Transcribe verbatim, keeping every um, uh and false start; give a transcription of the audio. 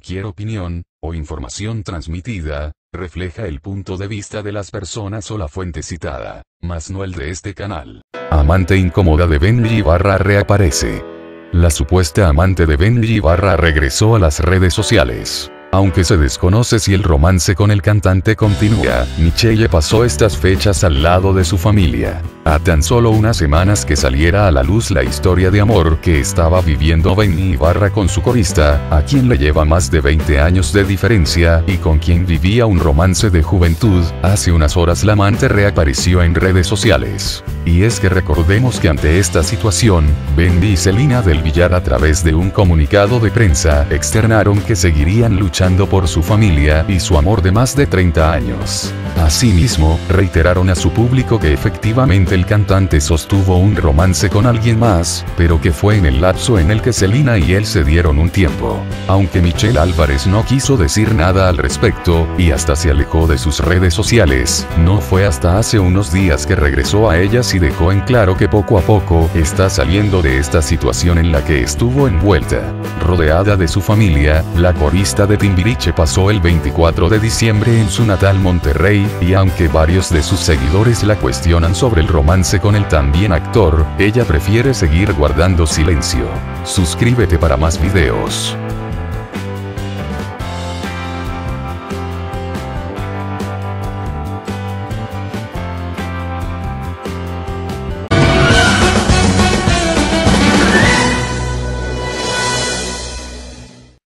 cualquier opinión, o información transmitida, refleja el punto de vista de las personas o la fuente citada, mas no el de este canal. Amante incómoda de Benny Ibarra reaparece. La supuesta amante de Benny Ibarra regresó a las redes sociales. Aunque se desconoce si el romance con el cantante continúa, Michelle pasó estas fechas al lado de su familia. A tan solo unas semanas que saliera a la luz la historia de amor que estaba viviendo Benny Ibarra con su corista, a quien le lleva más de veinte años de diferencia y con quien vivía un romance de juventud, hace unas horas la amante reapareció en redes sociales. Y es que recordemos que ante esta situación, Benny y Selena del Villar a través de un comunicado de prensa externaron que seguirían luchando por su familia y su amor de más de treinta años. Asimismo, reiteraron a su público que efectivamente el cantante sostuvo un romance con alguien más, pero que fue en el lapso en el que Selena y él se dieron un tiempo. Aunque Michelle Álvarez no quiso decir nada al respecto, y hasta se alejó de sus redes sociales, no fue hasta hace unos días que regresó a ellas y dejó en claro que poco a poco está saliendo de esta situación en la que estuvo envuelta. Rodeada de su familia, la corista de Timbiriche pasó el veinticuatro de diciembre en su natal Monterrey, y aunque varios de sus seguidores la cuestionan sobre el romance con el también actor, ella prefiere seguir guardando silencio. Suscríbete para más videos.